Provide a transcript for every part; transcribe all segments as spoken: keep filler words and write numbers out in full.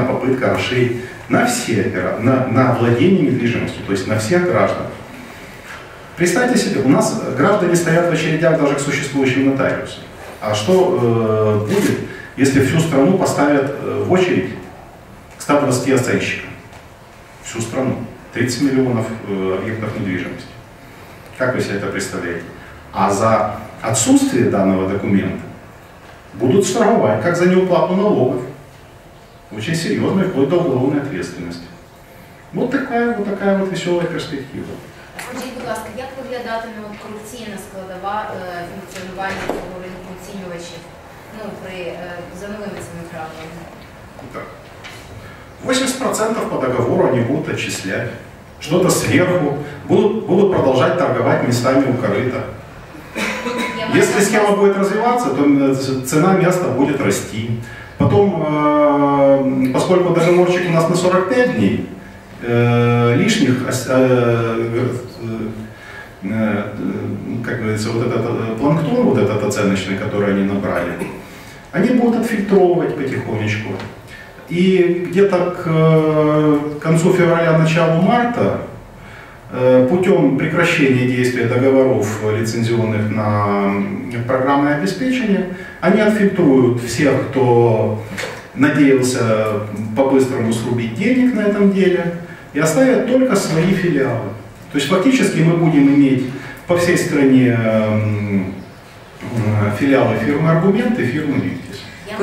попытка расширить на все, на, на владение недвижимостью, то есть на всех граждан. Представьте себе, у нас граждане стоят в очередях даже к существующим нотариусам. А что э, будет, если всю страну поставят э, в очередь к ста двадцати оценщикам? Всю страну. тридцать миллионов э, объектов недвижимости. Как вы себе это представляете? А за отсутствие данного документа будут штрафовать, как за неуплату налогов. Очень серьезно, вплоть до уголовной ответственности. Вот такая вот, такая вот веселая перспектива. Скажіть, будь ласка, як виглядатиме корупційна складова е, функціонування цього ринку оцінювачів, ну, при, е, за новими цими правилами? Так. восемьдесят процентов по договору они будут отчислять. Что-то сверху. Будут, будут продолжать торговать местами у корыта. Если схема будет развиваться, то цена места будет расти. Потом, э, поскольку договорчик у нас на сорок пять дней, э, лишних, э, э, как говорится, вот этот планктон, вот этот оценочный, который они набрали, они будут отфильтровывать потихонечку. И где-то к концу февраля, началу марта, путем прекращения действия договоров лицензионных на программное обеспечение, они отфильтруют всех, кто надеялся по-быстрому срубить денег на этом деле, и оставят только свои филиалы. То есть фактически мы будем иметь по всей стране филиалы фирмы «Аргумент» и фирмы «Ликтис».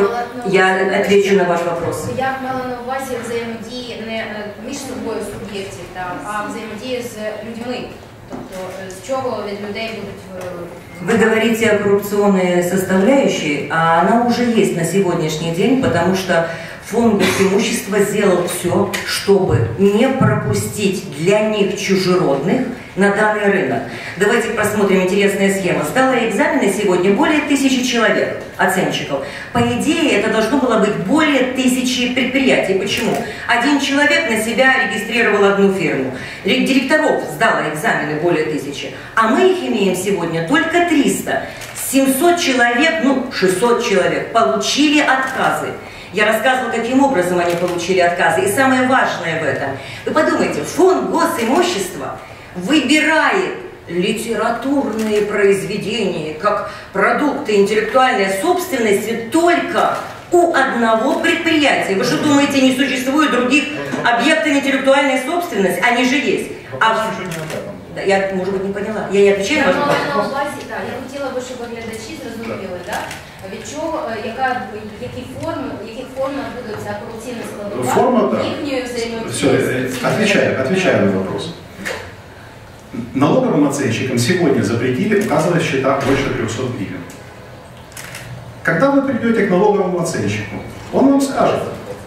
Я отвечу на ваш вопрос. Я мала на увазі взаємодії не між собою суб'єктів, а взаємодії з людьми. Тобто, з чого від людей будуть... Вы говорите о коррупционной составляющей, а она уже есть на сегодняшний день, потому что Фонд госимущества сделал все, чтобы не пропустить для них чужеродных на данный рынок. Давайте посмотрим, интересная схема. Сдала экзамены сегодня более тысячи человек, оценщиков. По идее, это должно было быть более тысячи предприятий. Почему? Один человек на себя регистрировал одну фирму. Директоров сдала экзамены более тысячи. А мы их имеем сегодня только триста. семьсот человек, ну шестьсот человек получили отказы. Я рассказывала, каким образом они получили отказы. И самое важное в этом. Вы подумайте, Фонд госимущества выбирает литературные произведения как продукты интеллектуальной собственности только у одного предприятия. Вы что думаете, не существует других объектов интеллектуальной собственности? Они же есть. А... Я, может быть, не поняла. Я не отвечаю на ваш вопрос. Я хотіла би, щоб глядачі зрозуміли, від чого, яка, які форми, яких формах буде ця корупційна складова, Форма, їхньої взаємодії. Все, отвечаю, отвечаю на вопрос. Налоговым оценщикам сегодня запретили указывать счета больше трёхсот гривен. Когда вы придете к налоговому оценщику, он вам скажет: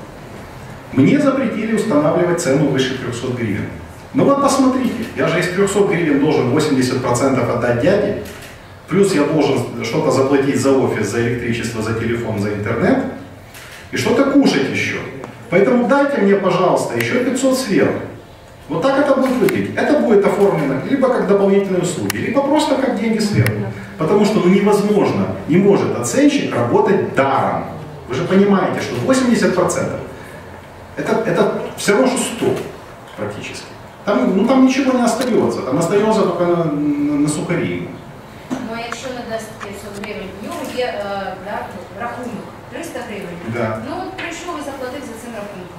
мне запретили устанавливать цену выше трёхсот гривен. Ну вот посмотрите, я же из трёхсот гривен должен восемьдесят процентов отдать дяде, плюс я должен что-то заплатить за офис, за электричество, за телефон, за интернет, и что-то кушать еще. Поэтому дайте мне, пожалуйста, еще пятьсот сверху. Вот так это будет выглядеть. Это будет оформлено либо как дополнительные услуги, либо просто как деньги сверху. Потому что ну, невозможно, не может оценщик работать даром. Вы же понимаете, что восемьдесят процентов это, это все равно, что сто практически. Там, ну, там ничего не остается, там остается только на, на, на сухари. Ну, а якщо не дасть п'ятсот гривень, в нього є е, да, рахунок триста гривень. Да. Ну, прийшов і заплатив за цим рахунком.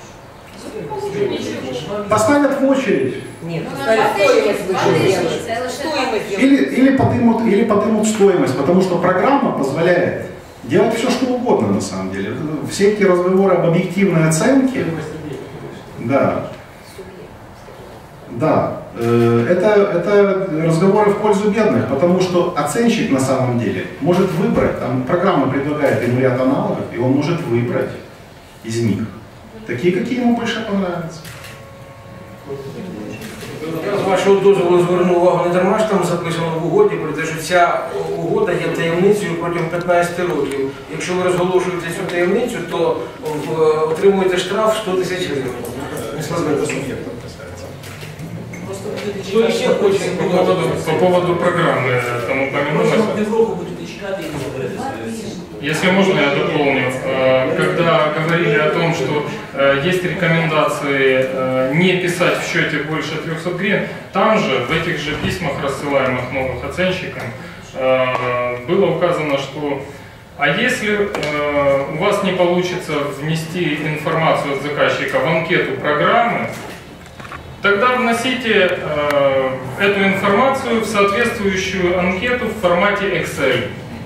Поставят в очередь. Нет, ну, поставят стоимость. Стоимость. Или, или, подымут, или подымут стоимость, потому что программа позволяет делать все, что угодно на самом деле. Все эти разговоры об объективной оценке, да, да, это, это разговоры в пользу бедных, потому что оценщик на самом деле может выбрать, там программа предлагает ему ряд аналогов, и он может выбрать из них такие, какие ему больше понравятся. З вашого дозволу зверну увагу, не дарма ж там записано в угоді, про те, що ця угода є таємницею протягом п'ятнадцяти років. Якщо ви розголошуєте цю таємницю, то отримуєте штраф сто тисяч гривень. Что еще хочется по поводу, по поводу программы? Там упомянулось. Если можно, я дополню. Когда говорили о том, что есть рекомендации не писать в счете больше трёхсот гривен, там же, в этих же письмах, рассылаемых новых оценщикам, было указано, что а если у вас не получится внести информацию от заказчика в анкету программы, тогда вносите эту информацию в соответствующую анкету в формате Excel.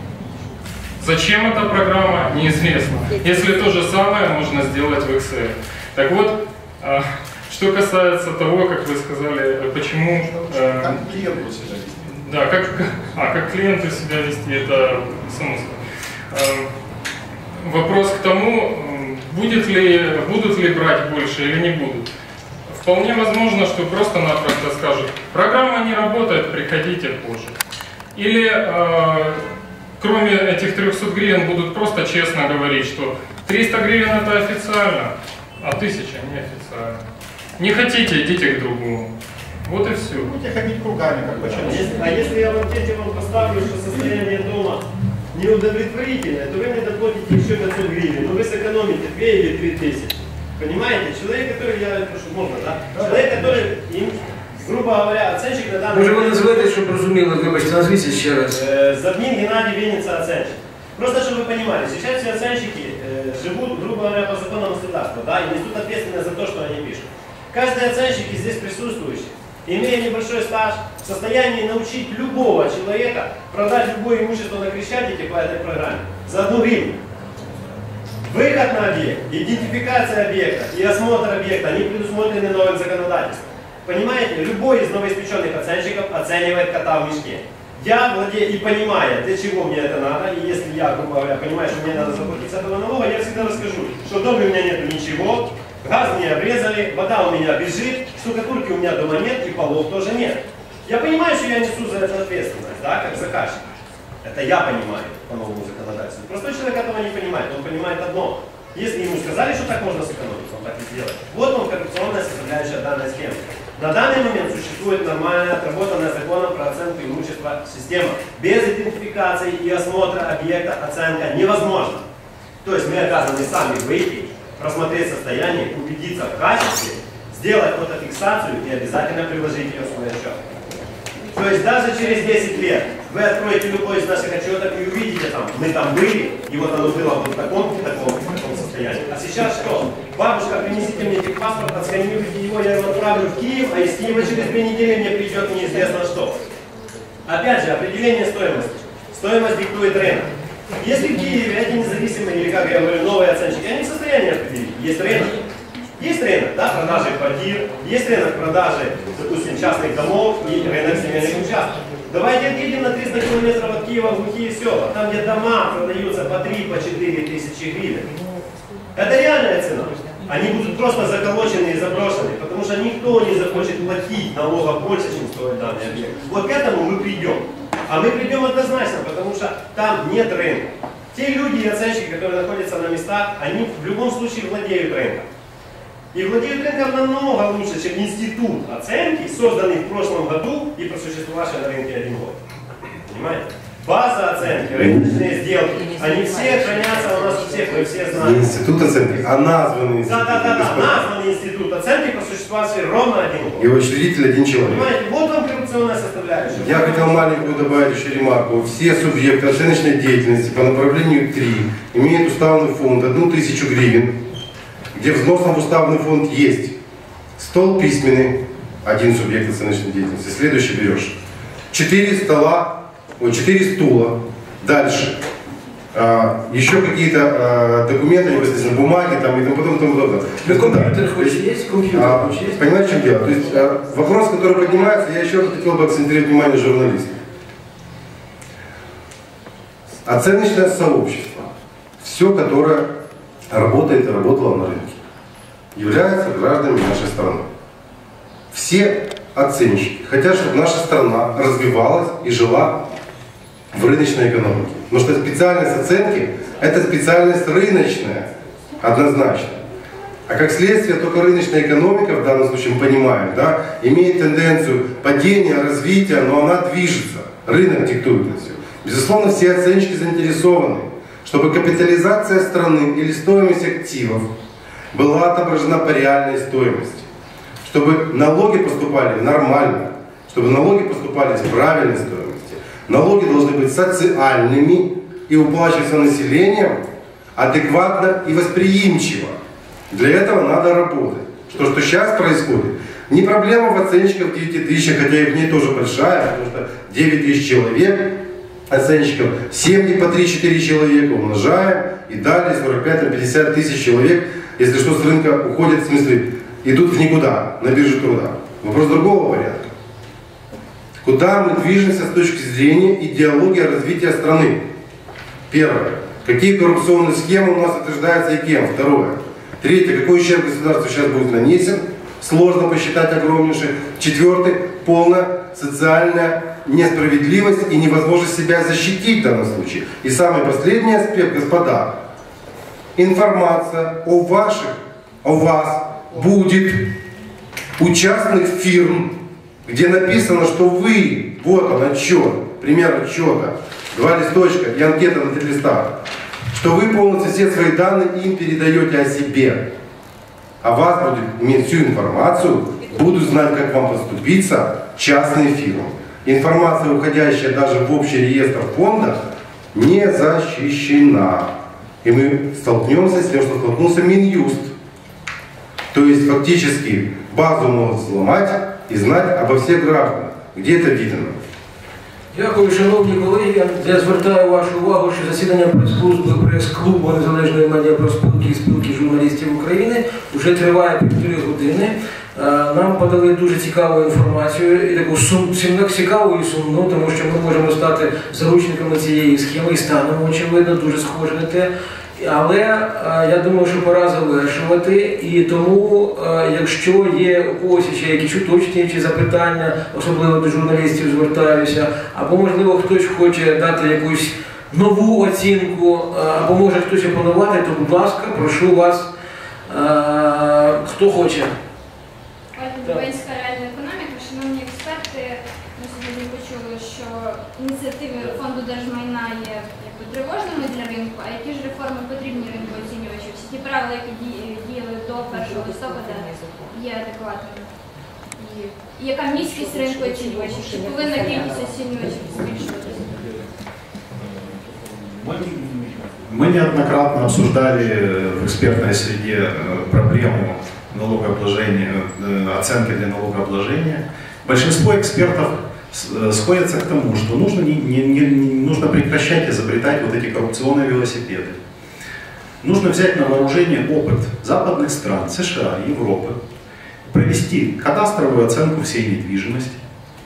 Зачем эта программа, неизвестно. Если то же самое можно сделать в Excel. Так вот, что касается того, как вы сказали, почему... Как клиенту себя вести. Да, как, а, как клиенту себя вести, это само собой. Вопрос к тому, будет ли, будут ли брать больше или не будут. Вполне возможно, что просто-напросто скажут, программа не работает, приходите позже. Или... Кроме этих трёхсот гривен будут просто честно говорить, что триста гривен это официально, а тысяча неофициально. Не хотите, идите к другому. Вот и все. Будете ходить кругами, как бы. А если, а если я в анкете вам поставлю, что состояние дома неудовлетворительное, то вы мне доплатите еще пятьсот гривен, но вы сэкономите две или три тысячи. Понимаете? Человек, который, я прошу, можно, да? Человек, который им... Грубо говоря, оценщик на данный Може ви називаєте, щоб розуміли, вибачте, назвіться ще раз. Задмин Геннадий Винница, оценщик. Просто, чтобы вы понимали, сейчас все оценщики э, живут, грубо говоря, по законам государства, да, и несут ответственность за то, что они пишут. Каждый оценщик из здесь присутствующий, имея небольшой стаж, в состоянии научить любого человека продать любое имущество на Крещатике по этой программе за одну гривну. Выход на объект, идентификация объекта и осмотр объекта, они предусмотрены новым законодательством. Понимаете, любой из новоиспеченных оценщиков оценивает кота в мешке. Я владею и понимая, для чего мне это надо, и если я, грубо говоря, понимаю, что мне надо заплатить с этого налога, я всегда расскажу, что в доме у меня нет ничего, газ мне обрезали, вода у меня бежит, штукатурки у меня дома нет и полов тоже нет. Я понимаю, что я несу за это ответственность, да, как заказчик. Это я понимаю по новому законодательству. Простой человек этого не понимает, он понимает одно. Если ему сказали, что так можно сэкономить, он так и сделает. Вот он, коррупционная составляющая данной схемы. На данный момент существует нормальная, отработанная законом про оценку имущества система. Без идентификации и осмотра объекта оценка невозможна. То есть мы обязаны сами выйти, просмотреть состояние, убедиться в качестве, сделать фотофиксацию и обязательно приложить ее в свой отчет. То есть даже через десять лет вы откроете любой из наших отчетов и увидите там, мы там были, и вот оно было вот в таком, в таком, в таком состоянии. А сейчас что? Бабушка, принесите мне техпаспорт, отсканируйте его, я его отправлю в Киев, а из Киева через две недели мне придет неизвестно что. Опять же, определение стоимости. Стоимость диктует рынок. Если в Киеве эти независимые, или как я говорю, новые оценщики, они в состоянии определить. Есть рынок. Есть рынок, да, продажи квартир, есть рынок продажи, допустим, частных домов и рынок семейных участков. Давайте отъедем на триста километров от Киева в глухие села, там, где дома продаются по три, по четыре тысячи гривен. Это реальная цена. Они будут просто заколочены и заброшены, потому что никто не захочет платить налога больше, чем стоит данный объект. Вот к этому мы придем. А мы придем однозначно, потому что там нет рынка. Те люди и оценщики, которые находятся на местах, они в любом случае владеют рынком. И владеют рынком намного лучше, чем институт оценки, созданный в прошлом году и просуществовавший на рынке один год. Понимаете? База оценки, рыночные сделки, они все хранятся у нас у всех, мы все знаем. Не институт оценки, а названный институт. Да, да, да, да, названный институт оценки, просуществовавший ровно один год. И учредитель один человек. Понимаете, вот вам коррупционная составляющая. Я хотел маленькую добавить еще ремарку. Все субъекты оценочной деятельности по направлению три имеют уставный фонд одну тысячу гривен, где взносом в уставный фонд есть стол письменный, один субъект оценочной деятельности, следующий берешь. Четыре стола, ой, четыре стула, дальше. А, еще какие-то а, документы, непосредственно бумаги там, и тому потом, тому подобное. Компьютер хоть есть? Компьютер а, хоть есть? Понимаете, в чем дело? То есть а, вопрос, который поднимается, я еще раз хотел бы акцентировать внимание журналистов. Оценочное сообщество, все, которое работает и работало на рынке, является гражданами нашей страны. Все оценщики хотят, чтобы наша страна развивалась и жила в рыночной экономике. Потому что специальность оценки – это специальность рыночная, однозначно. А как следствие, только рыночная экономика, в данном случае мы понимаем, да, имеет тенденцию падения, развития, но она движется. Рынок диктует это все. Безусловно, все оценщики заинтересованы чтобы капитализация страны или стоимость активов была отображена по реальной стоимости, чтобы налоги поступали нормально, чтобы налоги поступали с правильной стоимости. Налоги должны быть социальными и уплачиваться населением адекватно и восприимчиво. Для этого надо работать. Что, что сейчас происходит? Не проблема в оценщиках в девяти тысячах, хотя их не тоже большая, потому что девять тысяч человек, оценщиков, семьи по три-четыре человека умножаем, и далее сорок пять на пятьдесят тысяч человек, если что, с рынка уходят, в смысле, идут в никуда, на биржу труда. Вопрос другого порядка. Куда мы движемся с точки зрения идеологии развития страны? Первое. Какие коррупционные схемы у нас утверждаются и кем? Второе. Третье. Какой ущерб государству сейчас будет нанесен? Сложно посчитать огромнейший. Четвертый. Полная социальная несправедливость и невозможность себя защитить в данном случае. И самый последний аспект, господа. Информация о ваших, о вас будет у частных фирм, где написано, что вы, вот он отчет, пример отчета, два листочка и анкета на три листа, что вы полностью все свои данные им передаете о себе. А вас будет иметь всю информацию, будут знать, как вам поступиться частные фирмы. Информация, уходящая даже в общий реестр фонда, не защищена. И мы столкнемся с тем, что столкнулся Минюст. То есть фактически базу могут взломать і знати обо всіх гражданах. Де це видно? Дякую, шановні колеги. Я звертаю вашу увагу, що засідання прес-клубу прес-клубу Незалежної медіапроспілки і спілки журналістів України вже триває півтори години. Нам подали дуже цікаву інформацію, і таку сум, цікаву і сумну, тому що ми можемо стати заручниками цієї схеми і станемо, очевидно, дуже схожі на те. Але я думаю, що пора завершувати, і тому, якщо є у когось ще якісь уточнюючі запитання, особливо до журналістів звертаюся, або можливо хтось хоче дати якусь нову оцінку, або може хтось опанувати, то будь ласка, прошу вас, хто хоче. Дубенська реальна економіка, шановні експерти, ми сьогодні почули, що ініціативи фонду держмайна є якби тривожними для ринку, а які ж реформи потрібні ринку оцінювачів? Всі ті правила, які діяли до першого листопада, є адекватними? І, і яка міськість ринку оцінювачів? Чи повинна кількість оцінювачів збільшуватися? Мы неоднократно обсуждали в экспертной среде проблему налогообложения, оценки для налогообложения. Большинство экспертов сходятся к тому, что нужно, не, не, не, нужно прекращать изобретать вот эти коррупционные велосипеды. Нужно взять на вооружение опыт западных стран, США, Европы, провести кадастровую оценку всей недвижимости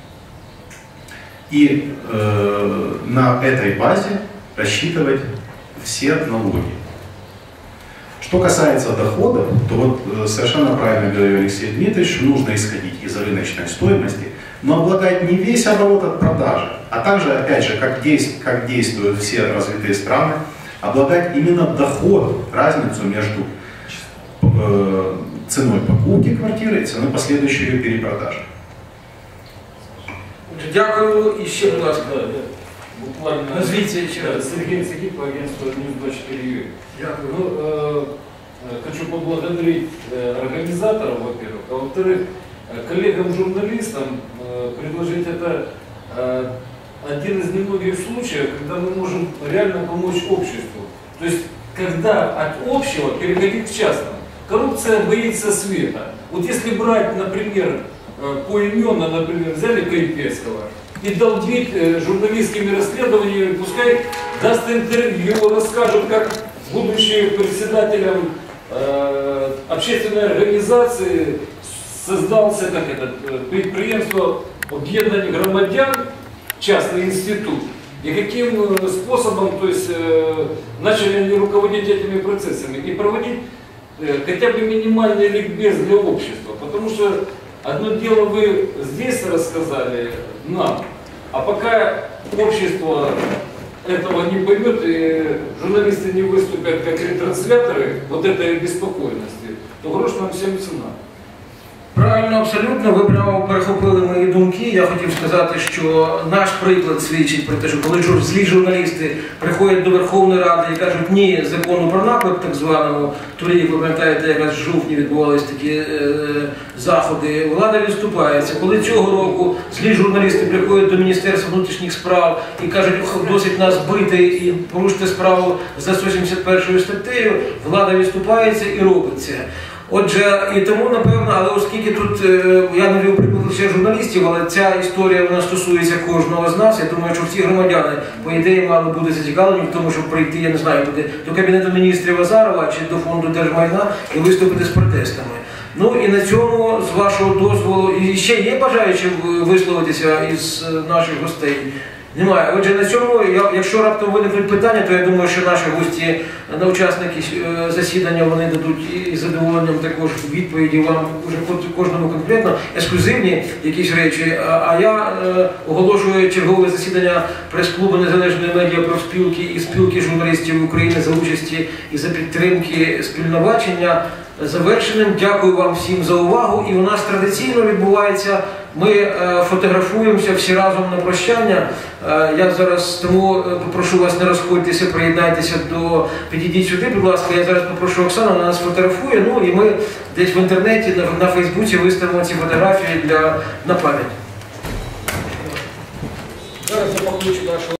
и э, на этой базе рассчитывать все налоги. Что касается доходов, то вот совершенно правильно говорил Алексей Дмитриевич, нужно исходить из рыночной стоимости, но облагать не весь оборот от продажи, а также, опять же, как, действ, как действуют все развитые страны, облагать именно доход, разницу между э, ценой покупки квартиры и ценой последующей ее перепродажи. Дякую. І ще, будь ласка, Буквально. Назвите еще раз. Сергей Цегип, агентство Ньюс двадцать четыре ю. Дякую. Ну, э, хочу поблагодарить э, организаторов, во-первых, а во-вторых, э, коллегам-журналистам э, предложить это э, один из немногих случаев, когда мы можем реально помочь обществу. То есть, когда от общего переходить к частному. Коррупция боится света. Вот если брать, например, э, поименно, например, взяли Кайпецкого и долбить э, журналистскими расследованиями, пускай даст интервью, расскажет, как будучи председателем э, общественной организации создался как это, предприятие объединения громадян, частный институт, и каким способом, то есть, э, начали они руководить этими процессами и проводить э, хотя бы минимальный ликбез для общества, потому что одно дело вы здесь рассказали нам, а пока общество этого не поймет и журналисты не выступят как ретрансляторы вот этой беспокойности, то грош нам всем цена. Правильно абсолютно, ви прямо перехопили мої думки. Я хотів сказати, що наш приклад свідчить про те, що коли жур- злі журналісти приходять до Верховної Ради і кажуть ні закону про наклеп, так званому, торік, ви пам'ятаєте, якраз в жовтні відбувалися такі е, заходи, влада відступається. Коли цього року злі журналісти приходять до Міністерства внутрішніх справ і кажуть, «Ох, досить нас бити і порушити справу за сто сімдесят першою статтею, влада відступається і робить це. Отже, і тому, напевно, але оскільки тут, я не вів приклад лише журналістів, але ця історія вона стосується кожного з нас, я думаю, що всі громадяни, по ідеї, мали бути зацікавлені в тому, щоб прийти, я не знаю, до Кабінету міністрів Азарова чи до Фонду держмайна і виступити з протестами. Ну і на цьому, з вашого дозволу, і ще є бажаючі висловитися із наших гостей? Немає. Отже, на цьому, якщо раптом виникнуть питання, то я думаю, що наші гості, на учасники засідання, вони дадуть із задоволенням також відповіді вам вже кожному конкретно, ексклюзивні якісь речі. А я оголошую чергове засідання прес-клубу Незалежної медіа профспілки і спілки журналістів України за участі і за підтримки спільновачення завершеним. Дякую вам всім за увагу. І у нас традиційно відбувається, ми е, фотографуємося всі разом на прощання. Е, я зараз тому попрошу вас, не розходьтеся, приєднайтеся до, підійдіть сюди, будь ласка, я зараз попрошу Оксану, вона нас фотографує, ну і ми десь в інтернеті, на, на Фейсбуці виставимо ці фотографії для, на пам'ять. Зараз я покличу нашого